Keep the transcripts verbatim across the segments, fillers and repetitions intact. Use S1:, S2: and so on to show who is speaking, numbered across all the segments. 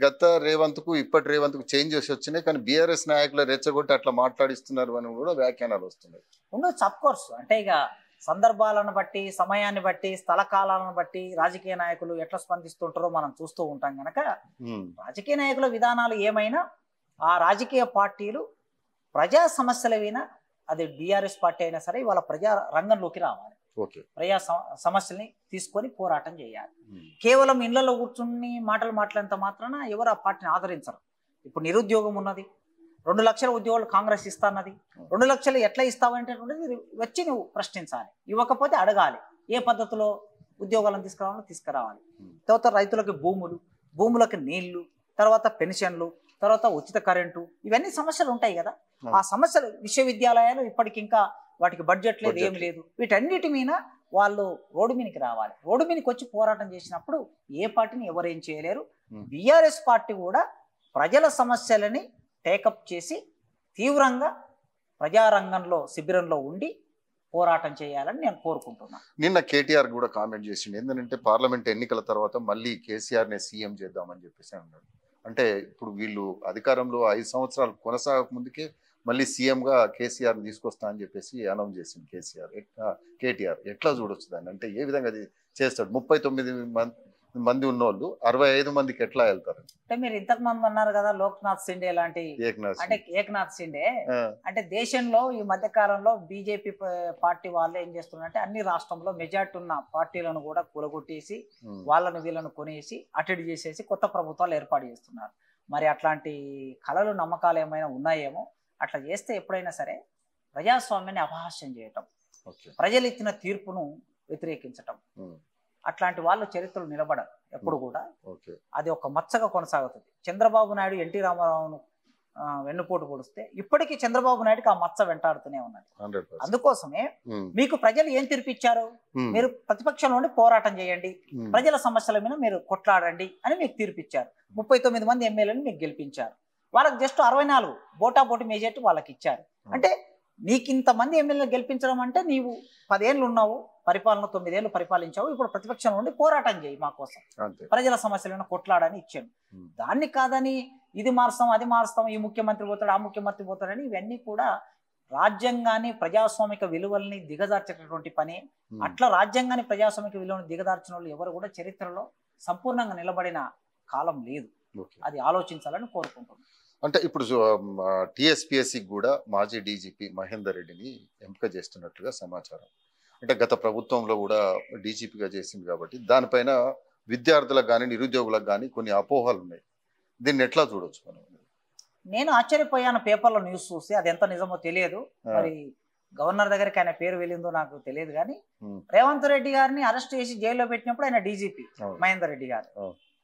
S1: గత రేవంత్కు ఇప్పటి రేవంత్కు చేంజెస్ వచ్చినాయి, కానీ బీఆర్ఎస్ నాయకులు రెచ్చగొట్టి అట్లా మాట్లాడిస్తున్నారు అని కూడా వ్యాఖ్యానాలు వస్తున్నాయి.
S2: ఉండొచ్చు అఫ్ కోర్స్. అంటే ఇక సందర్భాలను బట్టి, సమయాన్ని బట్టి, స్థల కాలాలను బట్టి రాజకీయ నాయకులు ఎట్లా స్పందిస్తుంటారో మనం చూస్తూ ఉంటాం కనుక రాజకీయ నాయకుల విధానాలు ఏమైనా ఆ రాజకీయ పార్టీలు ప్రజా సమస్యల వినా, అది బీఆర్ఎస్ పార్టీ అయినా సరే ఇవాళ ప్రజా రంగంలోకి రావాలి. ప్రజా సమస్యల్ని తీసుకొని పోరాటం చేయాలి. కేవలం ఇళ్లలో కూర్చుని మాటలు మాట్లాడినంత మాత్రాన ఎవరు ఆ పార్టీని ఆదరించరు. ఇప్పుడు నిరుద్యోగం ఉన్నది, రెండు లక్షల ఉద్యోగాలు కాంగ్రెస్ ఇస్తాన్నది. రెండు లక్షలు ఎట్లా ఇస్తావంటేటువంటిది వచ్చి నువ్వు ప్రశ్నించాలి. ఇవ్వకపోతే అడగాలి, ఏ పద్ధతిలో ఉద్యోగాలను తీసుకురావాలో తీసుకురావాలి. తర్వాత రైతులకి భూములు, భూములకి నీళ్లు, తర్వాత పెన్షన్లు, తర్వాత ఉచిత కరెంటు, ఇవన్నీ సమస్యలు ఉంటాయి కదా. ఆ సమస్యలు విశ్వవిద్యాలయాలు ఇప్పటికి ఇంకా వాటికి బడ్జెట్ లేదు, ఏమి లేదు. వీటన్నిటి మీద వాళ్ళు రోడ్డు మీదకి రావాలి. రోడ్డు మీదకి వచ్చి పోరాటం చేసినప్పుడు ఏ పార్టీని ఎవరేం చేయలేరు. బీఆర్ఎస్ పార్టీ కూడా ప్రజల సమస్యలని టేకప్ చేసి తీవ్రంగా ప్రజారంగంలో శిబిరంలో ఉండి పోరాటం చేయాలని నేను కోరుకుంటున్నాను.
S1: నిన్న కేటీఆర్ కూడా కామెంట్ చేసిండు, ఏంటంటే పార్లమెంట్ ఎన్నికల తర్వాత మళ్ళీ కేసీఆర్నే సీఎం చేద్దామని చెప్పేసి అన్నాడు. అంటే ఇప్పుడు వీళ్ళు అధికారంలో ఐదు సంవత్సరాలు కొనసాగక ముందుకే మళ్ళీ సీఎంగా కేసీఆర్ని తీసుకొస్తా అని చెప్పేసి అనౌన్స్ చేసింది కేసీఆర్. కేటీఆర్ ఎట్లా చూడొచ్చు దాన్ని? అంటే ఏ విధంగా అది చేస్తాడు? ముప్పై తొమ్మిది మంది ఉన్నోళ్ళు అరవై ఐదు మందికి ఎట్లా వెళ్తారు?
S2: అంటే మీరు ఇంతకు మంది అన్నారు కదా లోక్నాథ్ సిండే లాంటి, అంటే ఏకనాథ్ సిండే అంటే దేశంలో ఈ మధ్య కాలంలో బీజేపీ పార్టీ వాళ్ళు ఏం చేస్తున్నారంటే అన్ని రాష్ట్రంలో మెజార్టీ ఉన్న పార్టీలను కూడా కూలగొట్టేసి వాళ్ళను వీళ్ళను కొనేసి అటెండ్ చేసేసి కొత్త ప్రభుత్వాలు ఏర్పాటు చేస్తున్నారు. మరి అట్లాంటి కళలు నమ్మకాలు ఏమైనా ఉన్నాయేమో. అట్లా చేస్తే ఎప్పుడైనా సరే ప్రజాస్వామ్యాన్ని అపహాస్యం చేయటం, ప్రజలు ఇచ్చిన తీర్పును వ్యతిరేకించటం, అట్లాంటి వాళ్ళు చరిత్రలు నిలబడరు ఎప్పుడు కూడా. అది ఒక మచ్చగా కొనసాగుతుంది. చంద్రబాబు నాయుడు ఎన్టీ రామారావును వెన్నుపోటు పొడిస్తే ఇప్పటికీ చంద్రబాబు నాయుడుకి ఆ మచ్చ వెంటాడుతూనే ఉన్నది. అందుకోసమే మీకు ప్రజలు ఏం తీర్పిచ్చారు? మీరు ప్రతిపక్షంలో ఉండి పోరాటం చేయండి, ప్రజల సమస్యల మీద మీరు కొట్లాడండి అని మీకు తీర్పిచ్చారు. ముప్పై తొమ్మిది మంది ఎమ్మెల్యేలను మీకు గెలిపించారు. వాళ్ళకి జస్ట్ అరవై నాలుగు బోటా బోటి మెజార్టీ వాళ్ళకి ఇచ్చారు. అంటే నీకు ఇంతమంది ఎమ్మెల్యేలు గెలిపించడం అంటే నీవు పదేళ్ళు ఉన్నావు, పరిపాలన తొమ్మిదేళ్ళు పరిపాలించావు, ఇప్పుడు ప్రతిపక్షం నుండి పోరాటం చేయి మా కోసం, ప్రజల సమస్యలను కొట్లాడని ఇచ్చాను. దాన్ని కాదని ఇది మారుస్తాం అది మారుస్తాం, ఈ ముఖ్యమంత్రి పోతాడు ఆ ముఖ్యమంత్రి పోతాడని ఇవన్నీ కూడా రాజ్యాంగాన్ని ప్రజాస్వామిక విలువల్ని దిగజార్చేటటువంటి పని. అట్లా రాజ్యాంగాన్ని ప్రజాస్వామిక విలువలను దిగజార్చిన వాళ్ళు ఎవరు కూడా చరిత్రలో సంపూర్ణంగా నిలబడిన కాలం లేదు. అది ఆలోచించాలని కోరుకుంటున్నాను.
S1: అంటే ఇప్పుడు టీఎస్పీఎస్సీ కూడా మాజీ డీజీపీ మహేందర్ రెడ్డిని ఎంపిక చేస్తున్నట్టుగా సమాచారం. అంటే గత ప్రభుత్వంలో కూడా డీజీపీగా చేసింది కాబట్టి దానిపైన విద్యార్థులకు కానీ నిరుద్యోగులకు కానీ కొన్ని అపోహలు ఉన్నాయి. దీన్ని ఎట్లా చూడొచ్చు మనం?
S2: నేను ఆశ్చర్యపోయాను పేపర్లో న్యూస్ చూసి, అది ఎంత నిజమో తెలియదు. మరి గవర్నర్ దగ్గరికి ఆయన పేరు వెళ్ళిందో నాకు తెలియదు. కానీ రేవంత్ రెడ్డి గారిని అరెస్ట్ చేసి జైల్లో పెట్టినప్పుడు ఆయన డీజీపీ మహేందర్ రెడ్డి గారు.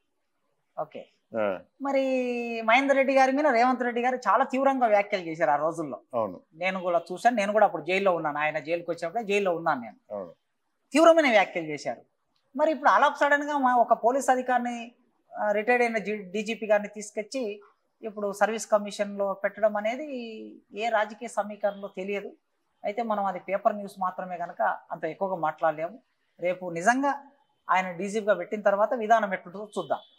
S2: ఓకే, మరి మహేందర్ రెడ్డి గారి మీద రేవంత్ రెడ్డి గారు చాలా తీవ్రంగా వ్యాఖ్యలు చేశారు ఆ రోజుల్లో. నేను కూడా చూశాను, నేను కూడా అప్పుడు జైల్లో ఉన్నాను. ఆయన జైలుకి వచ్చినప్పుడే జైల్లో ఉన్నాను నేను. తీవ్రమైన వ్యాఖ్యలు చేశారు. మరి ఇప్పుడు అలా సడన్ గా ఒక పోలీస్ అధికారిని, రిటైర్డ్ అయిన డీజీపీ గారిని తీసుకొచ్చి ఇప్పుడు సర్వీస్ కమిషన్ లో పెట్టడం అనేది ఏ రాజకీయ సమీకరణలో తెలియదు. అయితే మనం అది పేపర్ న్యూస్ మాత్రమే కనుక అంత ఎక్కువగా మాట్లాడలేము. రేపు నిజంగా ఆయన డీజీపీగా పెట్టిన తర్వాత విధానం ఎట్లుంటుందో చూద్దాం.